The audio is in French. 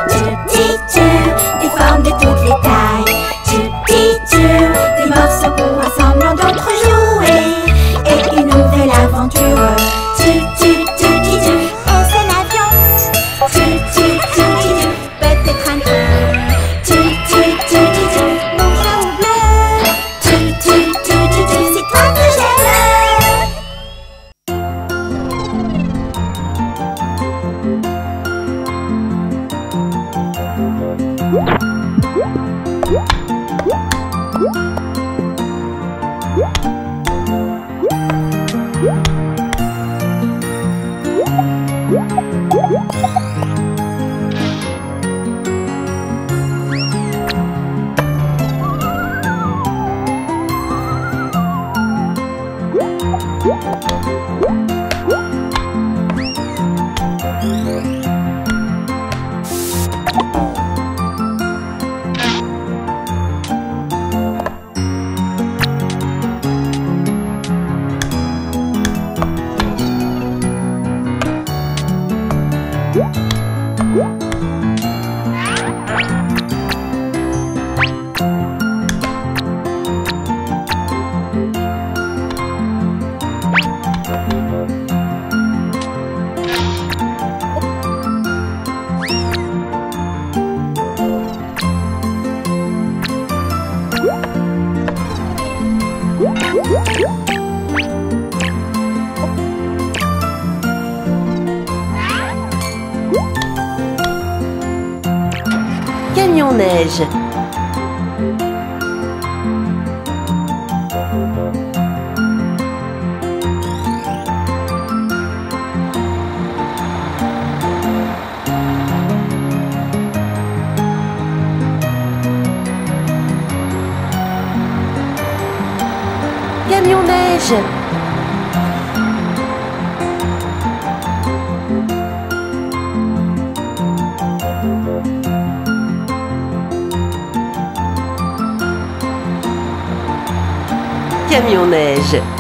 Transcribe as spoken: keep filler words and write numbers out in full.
Tchou-ti-tchou, des formes de toutes les tailles. Tchou-ti-tchou, des morceaux pour rassembler d'autres jouets. Et une nouvelle aventure. Tchou-tchou-tchou-ti-tchou, est-ce un avion? Tchou-tchou-tchou-ti-tchou, peut-être un train. Tchou-tchou-tchou-ti-tchou, rouge ou bleu. Tchou-tchou-tchou-ti-tchou, c'est toi que j'aime. Camion neige. Camion neige. Camion neige.